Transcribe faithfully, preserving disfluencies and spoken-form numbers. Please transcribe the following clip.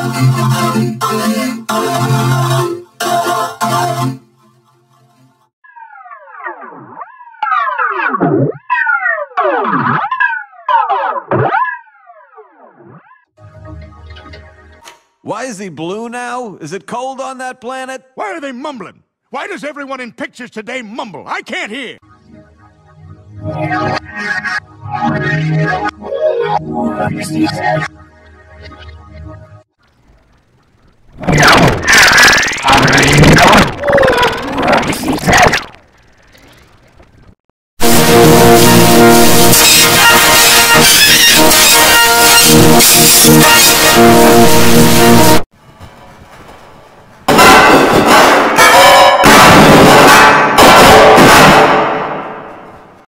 Why is he blue now? Is it cold on that planet? Why are they mumbling? Why does everyone in pictures today mumble? I can't hear. We'll be right back.